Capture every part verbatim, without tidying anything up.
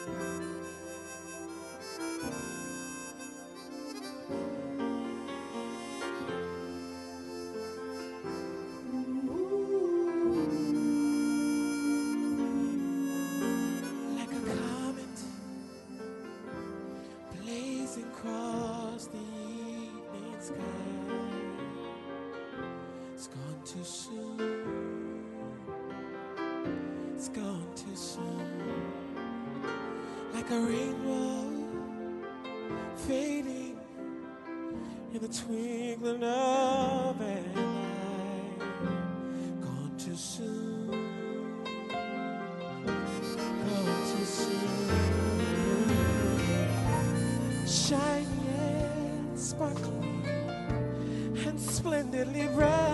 Like a comet blazing across the evening sky. It's gone too soon. It's gone too soon. Like a rainbow fading in the twinkling of an eye. Gone too soon. Gone too soon. Shiny and sparkling and splendidly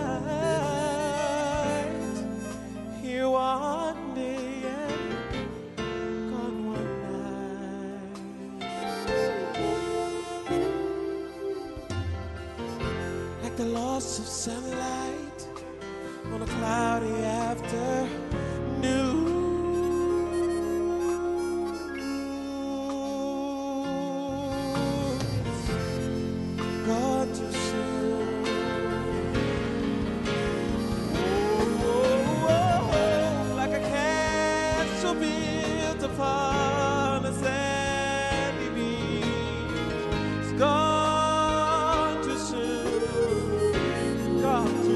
bright. Here one day and gone one night. Like the loss of sunlight on a cloudy afternoon. Gone too soon. Oh, oh, oh, like a castle built upon a sandy beach. It's gone too soon. Gone too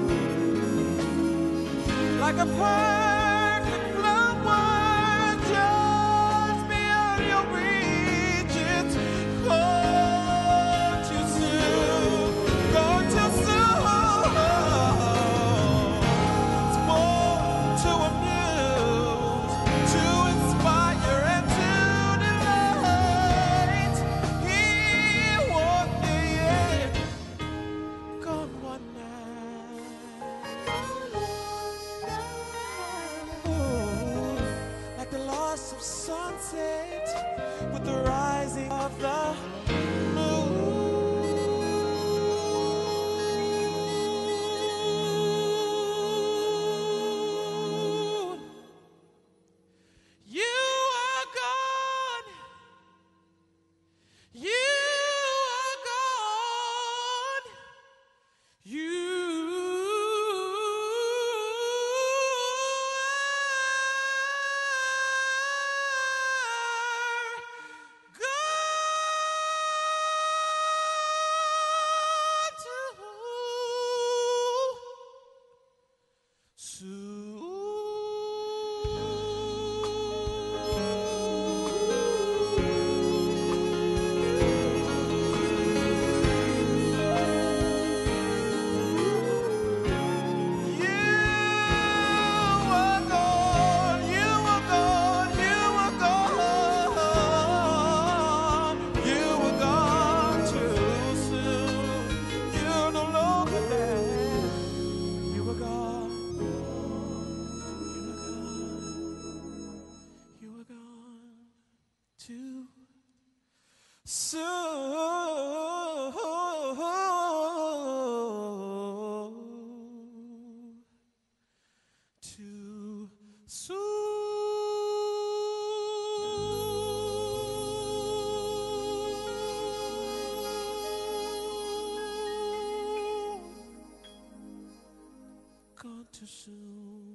soon. Like a perfect flower just beyond your reach. It's gone too soon. Gone too soon. It's born to amuse, to inspire, and to delight. Here one day, yeah, gone one night. Oh, like the loss of sunset with the rising of the moon. You are gone. You are gone. You gone too soon.